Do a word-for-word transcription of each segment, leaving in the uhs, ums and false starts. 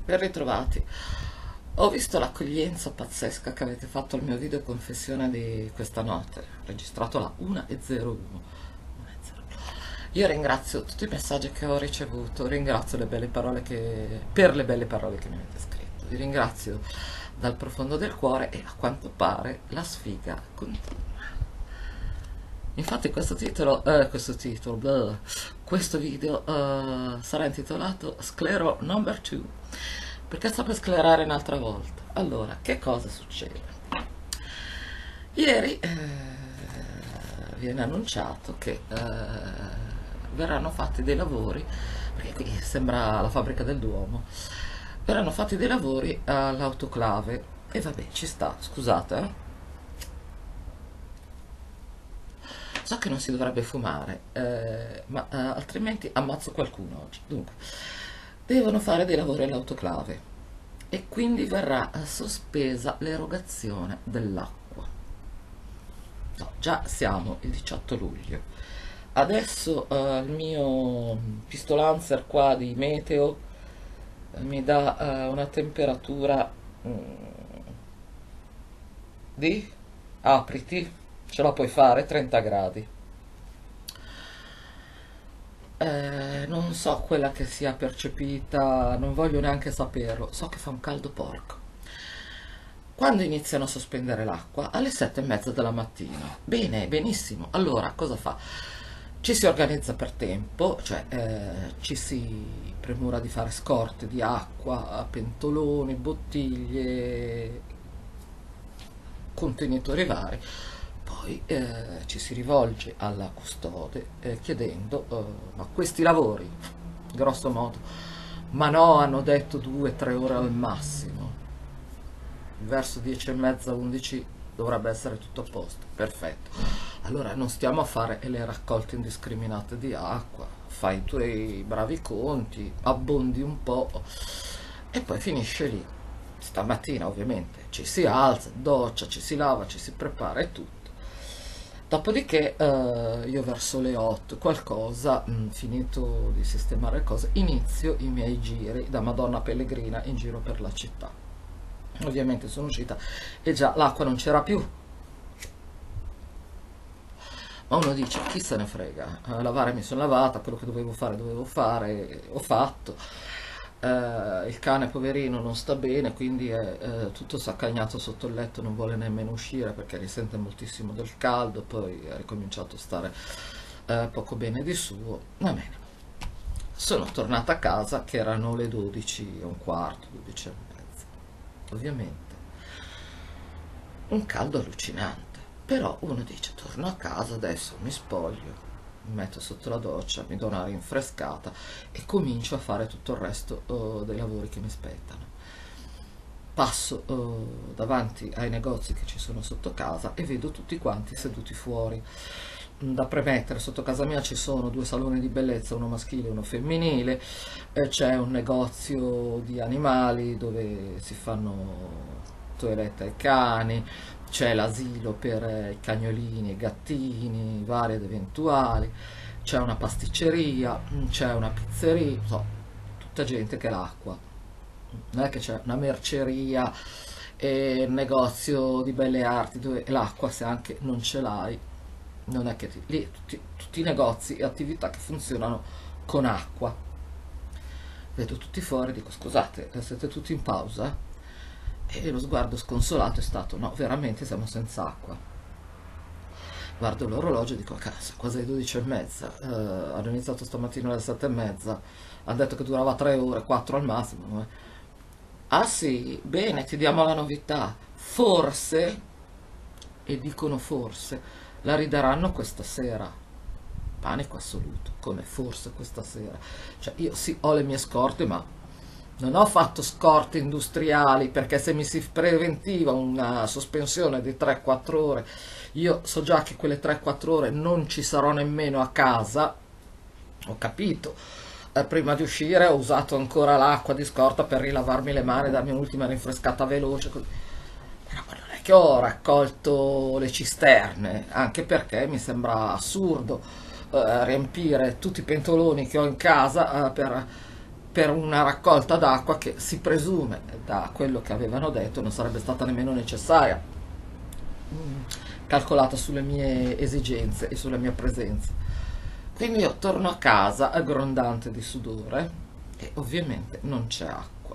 Ben ritrovati. Ho visto l'accoglienza pazzesca che avete fatto al mio video confessione di questa notte, registrato alla una e zero uno. Io ringrazio tutti i messaggi che ho ricevuto, ringrazio le belle parole che, per le belle parole che mi avete scritto. Vi ringrazio dal profondo del cuore e a quanto pare la sfiga continua. Infatti questo titolo, eh, questo titolo, blah, questo video eh, sarà intitolato Sclero number two, perché sta per sclerare un'altra volta. Allora, che cosa succede? Ieri eh, viene annunciato che eh, verranno fatti dei lavori, perché qui sembra la fabbrica del Duomo, verranno fatti dei lavori all'autoclave e vabbè, ci sta, scusate, eh. So che non si dovrebbe fumare, eh, ma eh, altrimenti ammazzo qualcuno oggi. Dunque, devono fare dei lavori all'autoclave e quindi verrà eh, sospesa l'erogazione dell'acqua. No, già siamo il diciotto luglio. Adesso eh, il mio pistolancer qua di meteo eh, mi dà eh, una temperatura mm, di apriti, ce la puoi fare, trenta gradi. Eh, non so quella che sia percepita, non voglio neanche saperlo, so che fa un caldo porco. Quando iniziano a sospendere l'acqua? Alle sette e mezza della mattina. Bene, benissimo. Allora, cosa fa? Ci si organizza per tempo, cioè eh, ci si premura di fare scorte di acqua, pentoloni, bottiglie, contenitori vari. Poi eh, ci si rivolge alla custode eh, chiedendo, eh, ma questi lavori, grosso modo, ma no, hanno detto due o tre ore al massimo, verso dieci e mezza, undici dovrebbe essere tutto a posto, perfetto. Allora non stiamo a fare le raccolte indiscriminate di acqua, fai i tuoi bravi conti, abbondi un po' e poi finisce lì. Stamattina ovviamente ci si alza, doccia, ci si lava, ci si prepara e tutto. Dopodiché eh, io verso le otto qualcosa, mh, finito di sistemare le cose, inizio i miei giri da Madonna Pellegrina in giro per la città. Ovviamente sono uscita e già l'acqua non c'era più, ma uno dice chi se ne frega, a lavare mi sono lavata, quello che dovevo fare dovevo fare, ho fatto. Eh, il cane poverino non sta bene, quindi è eh, tutto saccagnato sotto il letto, non vuole nemmeno uscire perché risente moltissimo del caldo, poi ha ricominciato a stare eh, poco bene di suo. Va bene, sono tornata a casa che erano le dodici e un quarto, dodici e mezza. Ovviamente un caldo allucinante, però uno dice torno a casa adesso, mi spoglio, mi metto sotto la doccia, mi do una rinfrescata e comincio a fare tutto il resto uh, dei lavori che mi spettano. Passo uh, davanti ai negozi che ci sono sotto casa e vedo tutti quanti seduti fuori. Da premettere, sotto casa mia ci sono due saloni di bellezza, uno maschile e uno femminile, e c'è un negozio di animali dove si fanno toilette ai cani, c'è l'asilo per eh, i cagnolini e i gattini, vari ed eventuali, c'è una pasticceria, mm, c'è una pizzeria, so, tutta gente che ha l'acqua. Non è che c'è una merceria e un negozio di belle arti dove l'acqua se anche non ce l'hai, non è che ti, lì tutti, tutti i negozi e attività che funzionano con acqua. Vedo tutti fuori, dico scusate, siete tutti in pausa? E lo sguardo sconsolato è stato, no, veramente siamo senza acqua. Guardo l'orologio e dico, cazzo, quasi le dodici e mezza, eh, hanno iniziato stamattina alle sette e mezza, hanno detto che durava tre ore, quattro al massimo. eh. Ah sì, bene, ti diamo la novità, forse, e dicono forse, la ridaranno questa sera. Panico assoluto, come forse questa sera. Cioè io sì, ho le mie scorte, ma non ho fatto scorte industriali perché se mi si preventiva una sospensione di tre quattro ore, io so già che quelle tre quattro ore non ci sarò nemmeno a casa, ho capito. Eh, prima di uscire ho usato ancora l'acqua di scorta per rilavarmi le mani, darmi un'ultima rinfrescata veloce. Così. Però non è che ho raccolto le cisterne, anche perché mi sembra assurdo eh, riempire tutti i pentoloni che ho in casa eh, per per una raccolta d'acqua che si presume, da quello che avevano detto, non sarebbe stata nemmeno necessaria, mm, calcolata sulle mie esigenze e sulla mia presenza. Quindi io torno a casa aggrondante di sudore e ovviamente non c'è acqua.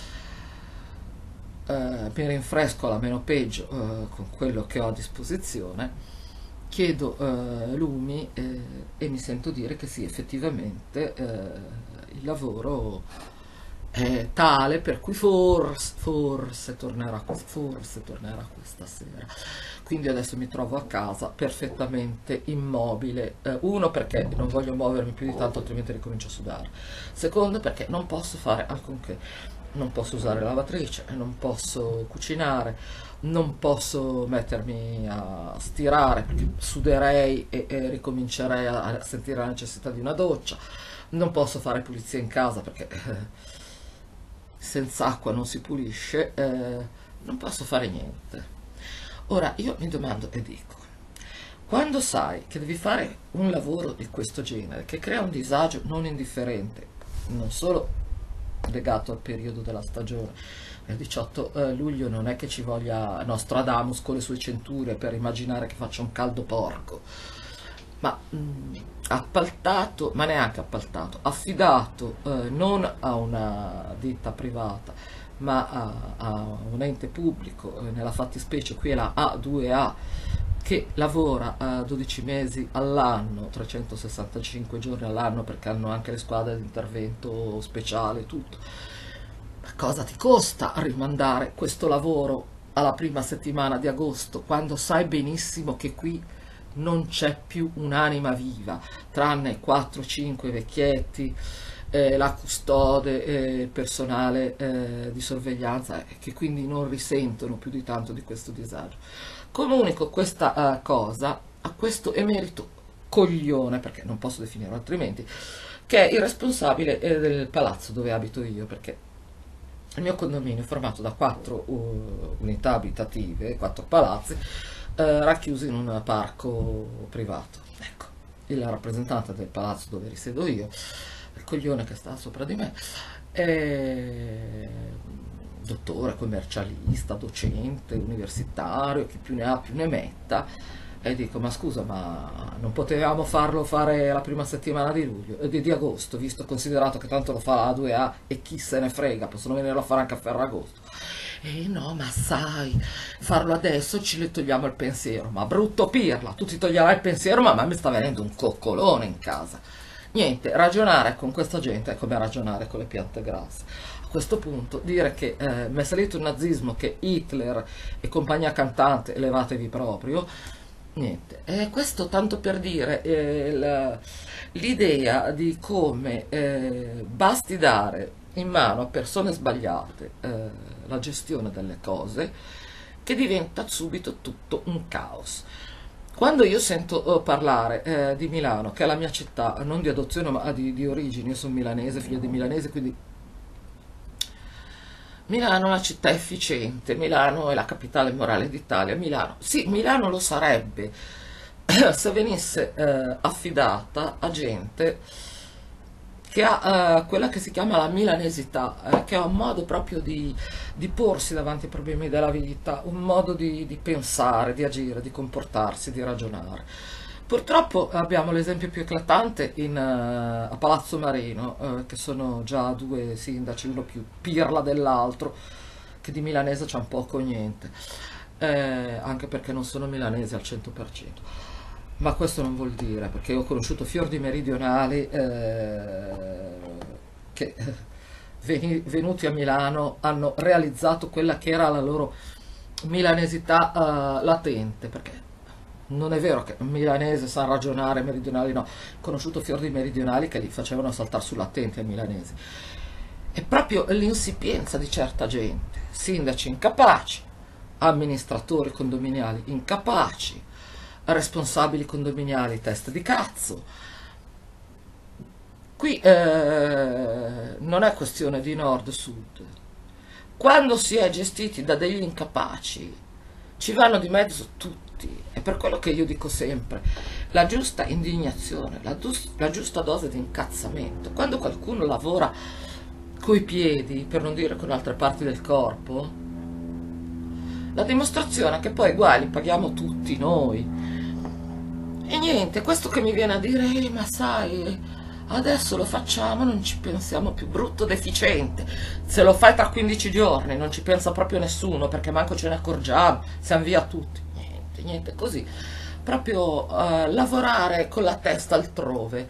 Eh, mi rinfresco alla meno peggio eh, con quello che ho a disposizione, chiedo eh, lumi eh, e mi sento dire che sì, effettivamente eh, il lavoro è tale per cui forse, forse tornerà, forse tornerà questa sera. Quindi adesso mi trovo a casa perfettamente immobile. Eh, uno, perché non voglio muovermi più di tanto, altrimenti ricomincio a sudare. Secondo, perché non posso fare alcunché. Non posso usare la lavatrice, non posso cucinare, non posso mettermi a stirare perché suderei e, e ricomincerei a, a sentire la necessità di una doccia. Non posso fare pulizia in casa perché eh, senza acqua non si pulisce. Eh, non posso fare niente. Ora io mi domando e dico, quando sai che devi fare un lavoro di questo genere, che crea un disagio non indifferente, non solo legato al periodo della stagione, il diciotto eh, luglio non è che ci voglia Nostradamus con le sue centure per immaginare che faccia un caldo porco, ma mh, appaltato, ma neanche appaltato, affidato eh, non a una ditta privata, ma a, a un ente pubblico, eh, nella fattispecie qui è la A due A, che lavora a dodici mesi all'anno, trecentosessantacinque giorni all'anno, perché hanno anche le squadre di intervento speciale e tutto. Ma cosa ti costa rimandare questo lavoro alla prima settimana di agosto, quando sai benissimo che qui non c'è più un'anima viva, tranne quattro cinque vecchietti, eh, la custode, eh, personale eh, di sorveglianza, eh, che quindi non risentono più di tanto di questo disagio. Comunico questa uh, cosa a questo emerito coglione, perché non posso definirlo altrimenti, che è il responsabile eh, del palazzo dove abito io, perché il mio condominio è formato da quattro uh, unità abitative, quattro palazzi, eh, racchiusi in un parco privato. Ecco, il rappresentante del palazzo dove risiedo io, il coglione che sta sopra di me, è dottore, commercialista, docente, universitario, chi più ne ha più ne metta, e dico, ma scusa, ma non potevamo farlo fare la prima settimana di luglio, eh, di, di agosto, visto considerato che tanto lo fa la A due A e chi se ne frega, possono venirlo a fare anche a Ferragosto. E no, ma sai, farlo adesso ci le togliamo il pensiero, ma brutto pirla, tu ti toglierai il pensiero, ma a me mi sta venendo un coccolone in casa. Niente, ragionare con questa gente è come ragionare con le piante grasse. A questo punto dire che eh, mi è salito il nazismo, che Hitler e compagnia cantante, elevatevi proprio, niente. E questo tanto per dire eh, l'idea di come eh, basti dare in mano a persone sbagliate eh, la gestione delle cose, che diventa subito tutto un caos. Quando io sento uh, parlare eh, di Milano, che è la mia città, non di adozione ma di, di origine, io sono milanese, figlio di milanese, quindi Milano è una città efficiente, Milano è la capitale morale d'Italia, Milano, sì, Milano lo sarebbe se venisse eh, affidata a gente che ha eh, quella che si chiama la milanesità, eh, che ha un modo proprio di, di porsi davanti ai problemi della vita, un modo di, di pensare, di agire, di comportarsi, di ragionare. Purtroppo abbiamo l'esempio più eclatante in, uh, a Palazzo Marino, uh, che sono già due sindaci, uno più pirla dell'altro, che di milanese c'ha un poco niente, eh, anche perché non sono milanese al cento per cento. Ma questo non vuol dire, perché ho conosciuto fior di meridionali eh, che veni- venuti a Milano hanno realizzato quella che era la loro milanesità eh, latente, perché non è vero che un milanese sa ragionare, meridionali no. Ho conosciuto fior di meridionali che li facevano saltare sull'attenti ai milanesi. È proprio l'insipienza di certa gente, sindaci incapaci, amministratori condominiali incapaci, responsabili condominiali testa di cazzo. Qui eh, non è questione di nord-sud. Quando si è gestiti da degli incapaci, ci vanno di mezzo tutti. È per quello che io dico sempre, la giusta indignazione, la, dus- la giusta dose di incazzamento. Quando qualcuno lavora coi piedi, per non dire con altre parti del corpo, la dimostrazione che poi guai li paghiamo tutti noi. E niente, questo che mi viene a dire, "Eh, ma sai, adesso lo facciamo, non ci pensiamo più, brutto deficiente, se lo fai tra quindici giorni non ci pensa proprio nessuno perché manco ce ne accorgiamo, siamo via tutti." Niente, niente, così, proprio eh, lavorare con la testa altrove,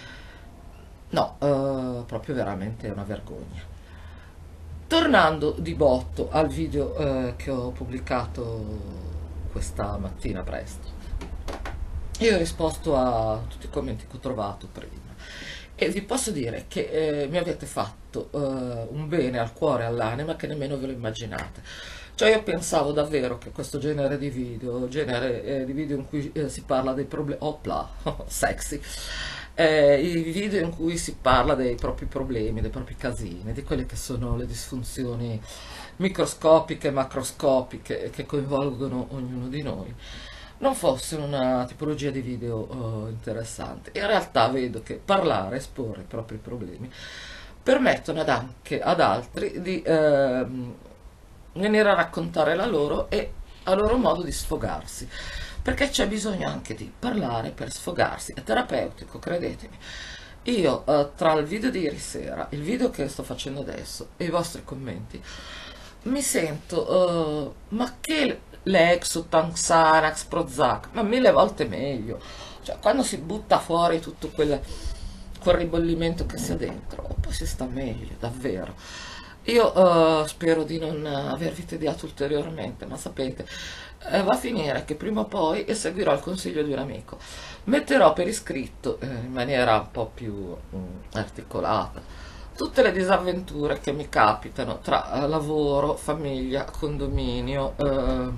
no, eh, proprio veramente è una vergogna. Tornando di botto al video eh, che ho pubblicato questa mattina presto, io ho risposto a tutti i commenti che ho trovato prima e vi posso dire che eh, mi avete fatto eh, un bene al cuore e all'anima che nemmeno ve lo immaginate. Cioè io pensavo davvero che questo genere di video, genere eh, di video in cui eh, si parla dei problemi, opla, sexy, eh, i video in cui si parla dei propri problemi, dei propri casini, di quelle che sono le disfunzioni microscopiche, macroscopiche che coinvolgono ognuno di noi, non fosse una tipologia di video eh, interessante. In realtà vedo che parlare, esporre i propri problemi, permettono ad anche ad altri di ehm, venire a raccontare la loro e a loro modo di sfogarsi, perché c'è bisogno anche di parlare per sfogarsi, è terapeutico, credetemi. Io eh, tra il video di ieri sera, il video che sto facendo adesso e i vostri commenti, mi sento, eh, ma che Lexotan, Xanax, Prozac, ma mille volte meglio. Cioè, quando si butta fuori tutto quel, quel ribollimento che si ha dentro, poi si sta meglio, davvero. Io eh, spero di non avervi tediato ulteriormente, ma sapete, eh, va a finire che prima o poi, e seguirò il consiglio di un amico, metterò per iscritto, eh, in maniera un po' più mm, articolata, tutte le disavventure che mi capitano tra eh, lavoro, famiglia, condominio, eh,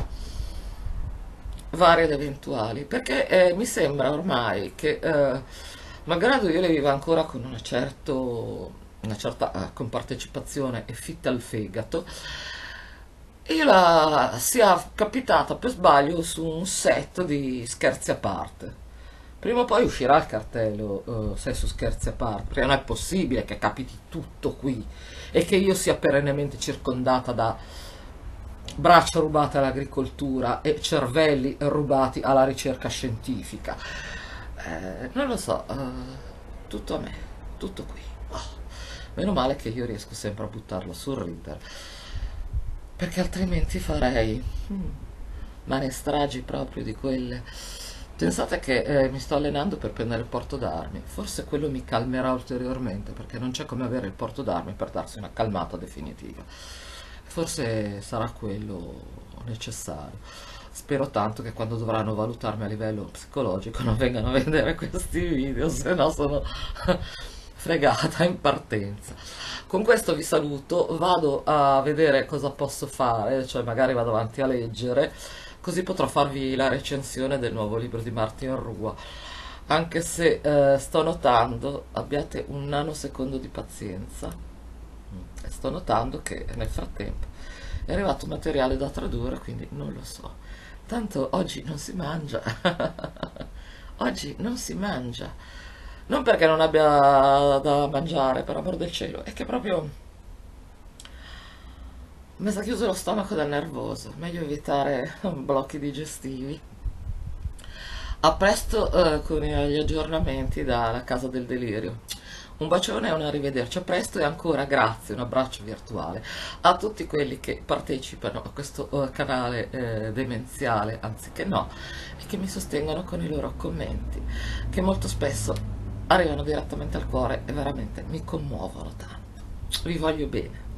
varie ed eventuali, perché eh, mi sembra ormai che, eh, malgrado io le viva ancora con una, certo, una certa eh, compartecipazione e fitta al fegato, io la sia capitata per sbaglio su un set di Scherzi a parte. Prima o poi uscirà il cartello eh, sesso scherzi a parte, perché non è possibile che capiti tutto qui e che io sia perennemente circondata da braccia rubate all'agricoltura e cervelli rubati alla ricerca scientifica. Eh, non lo so, eh, tutto a me, tutto qui. Oh, meno male che io riesco sempre a buttarlo sul ridere, perché altrimenti farei hmm, ma ne stragi proprio di quelle. Pensate che eh, mi sto allenando per prendere il porto d'armi, forse quello mi calmerà ulteriormente, perché non c'è come avere il porto d'armi per darsi una calmata definitiva. Forse sarà quello necessario. Spero tanto che quando dovranno valutarmi a livello psicologico non vengano a vedere questi video, se no sono fregata in partenza. Con questo vi saluto, vado a vedere cosa posso fare, cioè magari vado avanti a leggere, così potrò farvi la recensione del nuovo libro di Martin Rua, anche se eh, sto notando, abbiate un nanosecondo di pazienza, e sto notando che nel frattempo è arrivato materiale da tradurre, quindi non lo so. Tanto oggi non si mangia, oggi non si mangia, non perché non abbia da mangiare, per amor del cielo, è che proprio mi sa chiuso lo stomaco dal nervoso, meglio evitare blocchi digestivi. A presto eh, con gli aggiornamenti dalla Casa del Delirio. Un bacione e un arrivederci, a presto e ancora grazie, un abbraccio virtuale a tutti quelli che partecipano a questo eh, canale eh, demenziale, anziché no, e che mi sostengono con i loro commenti, che molto spesso arrivano direttamente al cuore e veramente mi commuovono tanto. Vi voglio bene.